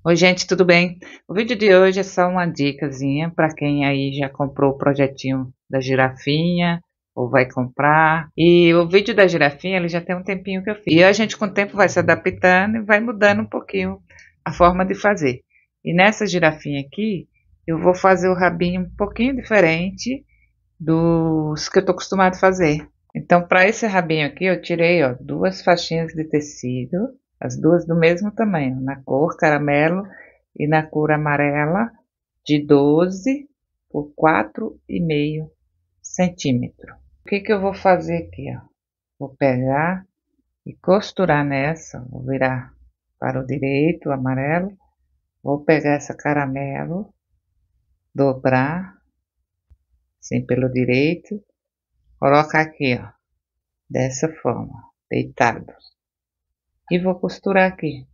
Oi, gente, tudo bem? O vídeo de hoje é só uma dicasinha para quem aí já comprou o projetinho da girafinha ou vai comprar. E o vídeo da girafinha, ele já tem um tempinho que eu fiz. E a gente com o tempo vai se adaptando e vai mudando um pouquinho a forma de fazer. E nessa girafinha aqui, eu vou fazer o rabinho um pouquinho diferente dos que eu tô acostumado a fazer. Então, para esse rabinho aqui, eu tirei, ó, duas faixinhas de tecido, as duas do mesmo tamanho, na cor caramelo e na cor amarela, de 12 por 4,5 centímetros. O que que eu vou fazer aqui, ó? Vou pegar e costurar nessa, vou virar para o direito, o amarelo, vou pegar essa caramelo, dobrar, assim pelo direito, colocar aqui, ó, dessa forma, deitado. E vou costurar aqui.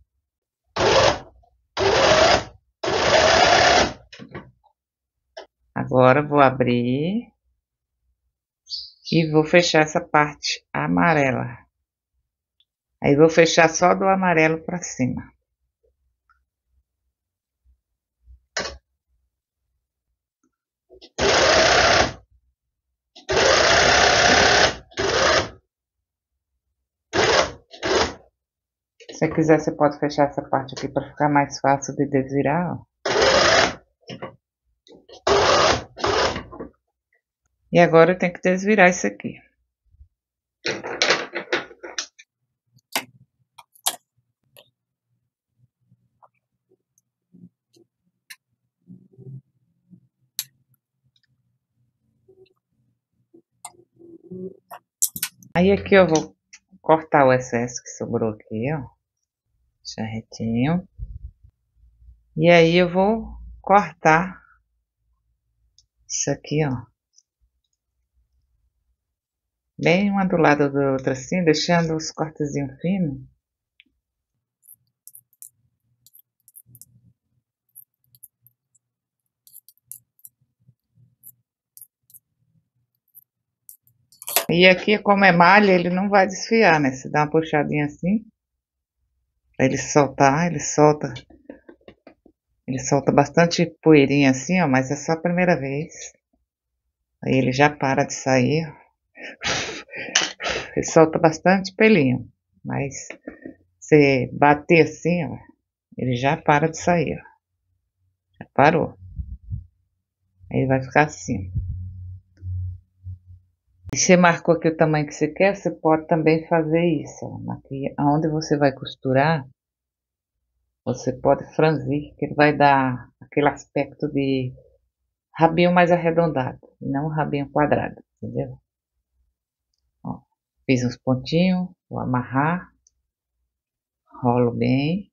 Agora vou abrir e vou fechar essa parte amarela. Aí vou fechar só do amarelo para cima. Se você quiser, você pode fechar essa parte aqui para ficar mais fácil de desvirar, ó. E agora eu tenho que desvirar isso aqui. Aí aqui eu vou cortar o excesso que sobrou aqui, ó. Deixar retinho. E aí eu vou cortar isso aqui, ó. Bem uma do lado da outra assim, deixando os cortezinhos finos. E aqui, como é malha, ele não vai desfiar, né? Se dá uma puxadinha assim, pra ele soltar, ele solta bastante poeirinha assim, ó, mas é só a primeira vez. Aí ele já para de sair, ó. Ele solta bastante pelinho, mas se bater assim, ó, ele já para de sair, ó. Já parou. Aí vai ficar assim. E você marcou aqui o tamanho que você quer, você pode também fazer isso, ó. Aqui, onde você vai costurar, você pode franzir, que ele vai dar aquele aspecto de rabinho mais arredondado, não rabinho quadrado, entendeu? Ó, fiz uns pontinhos, vou amarrar, rolo bem.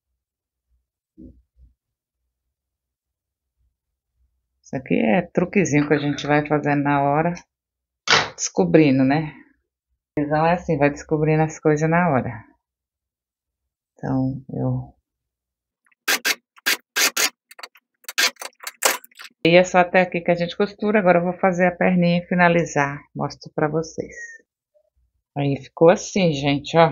Isso aqui é truquezinho que a gente vai fazendo na hora, descobrindo, né? Então é assim, vai descobrindo as coisas na hora. Então, E é só até aqui que a gente costura, agora eu vou fazer a perninha e finalizar, mostro pra vocês. Aí ficou assim, gente, ó.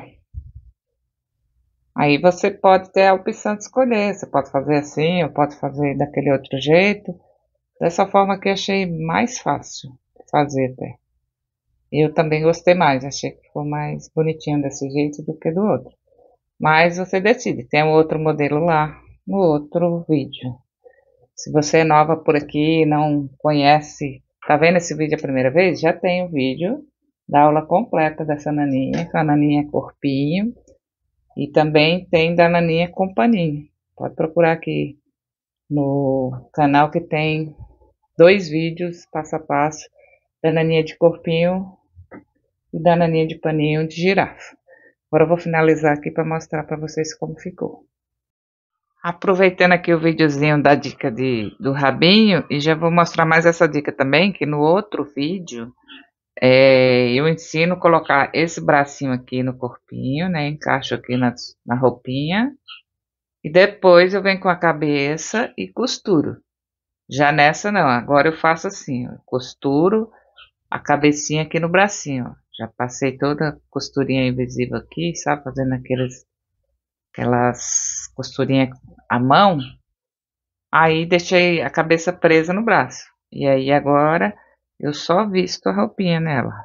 Aí você pode ter a opção de escolher, você pode fazer assim, ou pode fazer daquele outro jeito. Dessa forma que eu achei mais fácil de fazer até. Eu também gostei mais, achei que ficou mais bonitinho desse jeito do que do outro. Mas você decide, tem um outro modelo lá no outro vídeo. Se você é nova por aqui e não conhece, tá vendo esse vídeo a primeira vez? Já tem o vídeo da aula completa dessa naninha, com a naninha corpinho. E também tem da naninha com paninho. Pode procurar aqui no canal que tem 2 vídeos passo a passo da naninha de corpinho e da naninha de paninho de girafa. Agora eu vou finalizar aqui para mostrar para vocês como ficou. Aproveitando aqui o videozinho da dica do rabinho, e já vou mostrar mais essa dica também, que no outro vídeo eu ensino a colocar esse bracinho aqui no corpinho, né? Encaixo aqui na roupinha. E depois eu venho com a cabeça e costuro. Já nessa não, agora eu faço assim, ó, costuro a cabecinha aqui no bracinho, ó. Já passei toda a costurinha invisível aqui, sabe? Fazendo aqueles aquelas costurinhas à mão, aí deixei a cabeça presa no braço. E aí agora eu só visto a roupinha nela.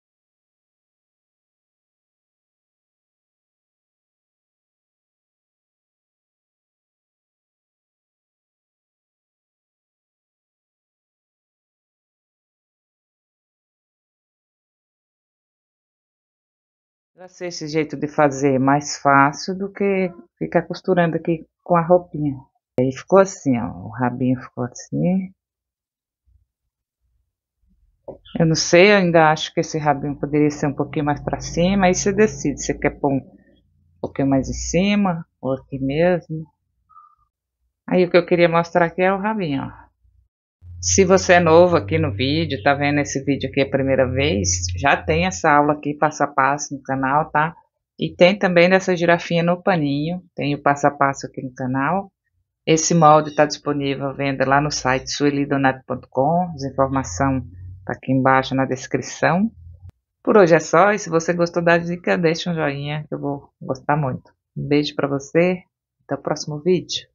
Eu achei esse jeito de fazer mais fácil do que ficar costurando aqui com a roupinha. Aí ficou assim, ó, o rabinho ficou assim. Eu não sei, eu ainda acho que esse rabinho poderia ser um pouquinho mais para cima. Aí você decide, você quer pôr um pouquinho mais em cima ou aqui mesmo. Aí o que eu queria mostrar aqui é o rabinho, ó. Se você é novo aqui no vídeo, tá vendo esse vídeo aqui a primeira vez, já tem essa aula aqui passo a passo no canal, tá? E tem também dessa girafinha no paninho, tem o passo a passo aqui no canal. Esse molde está disponível à venda lá no site suelidonato.com, as informações tá aqui embaixo na descrição. Por hoje é só, e se você gostou da dica, deixa um joinha que eu vou gostar muito. Um beijo para você, até o próximo vídeo.